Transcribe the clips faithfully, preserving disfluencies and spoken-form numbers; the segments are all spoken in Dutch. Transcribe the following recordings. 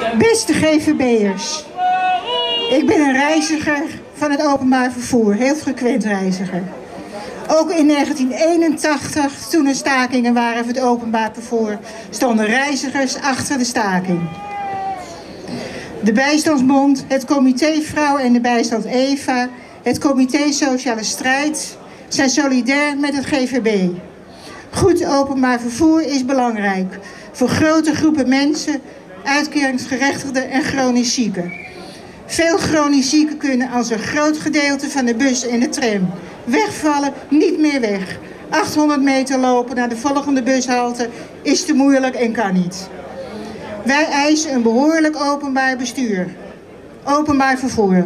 Beste G V B'ers, ik ben een reiziger van het openbaar vervoer, heel frequent reiziger. Ook in negentien eenentachtig, toen er stakingen waren voor het openbaar vervoer, stonden reizigers achter de staking. De Bijstandsbond, het Comité Vrouw en de Bijstand Eva, het Comité Sociale Strijd zijn solidair met het G V B. Goed openbaar vervoer is belangrijk voor grote groepen mensen, uitkeringsgerechtigden en chronisch zieken. Veel chronisch zieken kunnen als een groot gedeelte van de bus en de tram wegvallen, niet meer weg. achthonderd meter lopen naar de volgende bushalte is te moeilijk en kan niet. Wij eisen een behoorlijk openbaar bestuur. Openbaar vervoer.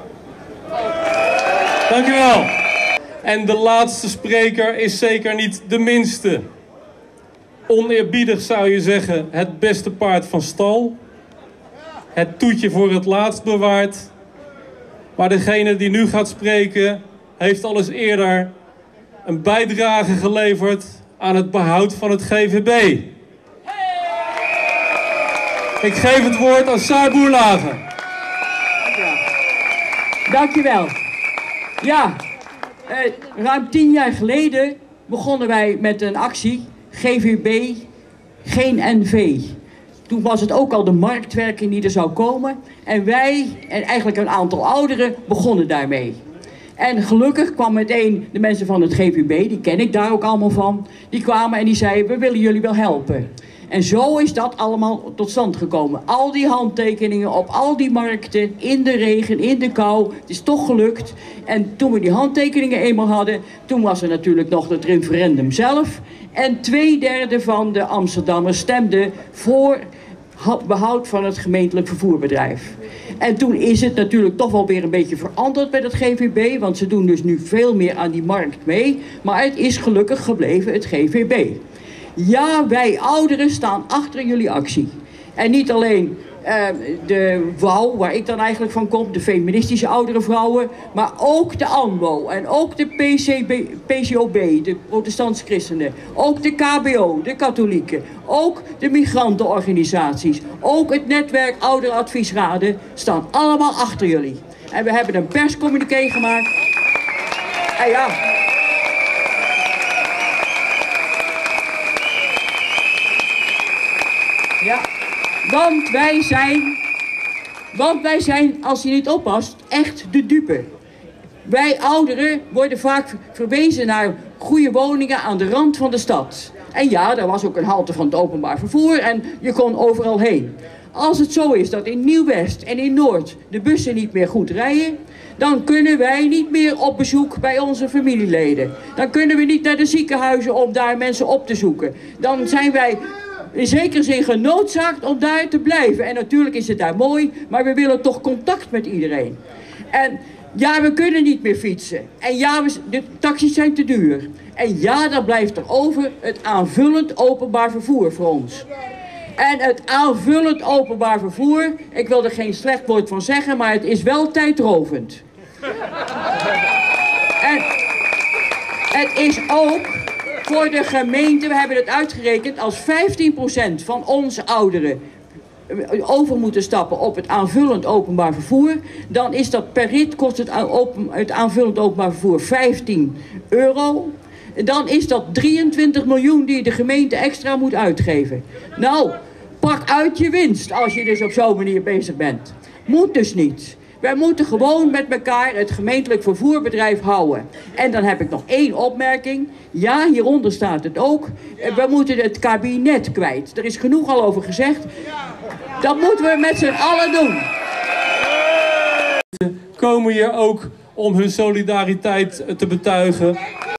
Dank u wel. En de laatste spreker is zeker niet de minste. Oneerbiedig zou je zeggen, het beste paard van stal. Het toetje voor het laatst bewaard. Maar degene die nu gaat spreken heeft al eens eerder een bijdrage geleverd aan het behoud van het G V B. Ik geef het woord aan Saar Boerlagen. Dankjewel. Ja, eh, ruim tien jaar geleden begonnen wij met een actie, G V B, geen N V. Toen was het ook al de marktwerking die er zou komen. En wij, en eigenlijk een aantal ouderen, begonnen daarmee. En gelukkig kwam meteen de mensen van het G V B, die ken ik daar ook allemaal van, die kwamen en die zeiden, we willen jullie wel helpen. En zo is dat allemaal tot stand gekomen. Al die handtekeningen op al die markten, in de regen, in de kou. Het is toch gelukt. En toen we die handtekeningen eenmaal hadden, toen was er natuurlijk nog het referendum zelf. En twee derde van de Amsterdammers stemden voor behoud van het gemeentelijk vervoerbedrijf. En toen is het natuurlijk toch wel weer een beetje veranderd met het G V B, want ze doen dus nu veel meer aan die markt mee. Maar het is gelukkig gebleven het G V B. Ja, wij ouderen staan achter jullie actie. En niet alleen uh, de W O W, waar ik dan eigenlijk van kom, de feministische oudere vrouwen, maar ook de A N W O en ook de P C B, P C O B, de protestantse christenen, ook de K B O, de katholieken, ook de migrantenorganisaties, ook het netwerk ouderenadviesraden staan allemaal achter jullie. En we hebben een perscommuniqué gemaakt. En ja... Ja, want wij zijn, want wij zijn, als je niet oppast, echt de dupe. Wij ouderen worden vaak verwezen naar goede woningen aan de rand van de stad. En ja, daar was ook een halte van het openbaar vervoer en je kon overal heen. Als het zo is dat in Nieuw-West en in Noord de bussen niet meer goed rijden, dan kunnen wij niet meer op bezoek bij onze familieleden. Dan kunnen we niet naar de ziekenhuizen om daar mensen op te zoeken. Dan zijn wij in zekere zin genoodzaakt om daar te blijven. En natuurlijk is het daar mooi, maar we willen toch contact met iedereen. En ja, we kunnen niet meer fietsen. En ja, we, de taxis zijn te duur. En ja, dan blijft er over het aanvullend openbaar vervoer voor ons. En het aanvullend openbaar vervoer, ik wil er geen slecht woord van zeggen, maar het is wel tijdrovend. En het is ook voor de gemeente, we hebben het uitgerekend, als vijftien procent van onze ouderen over moeten stappen op het aanvullend openbaar vervoer, dan is dat per rit, kost het, open, het aanvullend openbaar vervoer vijftien euro. Dan is dat drieëntwintig miljoen die de gemeente extra moet uitgeven. Nou, pak uit je winst als je dus op zo'n manier bezig bent. Moet dus niet. Wij moeten gewoon met elkaar het gemeentelijk vervoerbedrijf houden. En dan heb ik nog één opmerking. Ja, hieronder staat het ook. We moeten het kabinet kwijt. Er is genoeg al over gezegd. Dat moeten we met z'n allen doen. Komen hier ook om hun solidariteit te betuigen.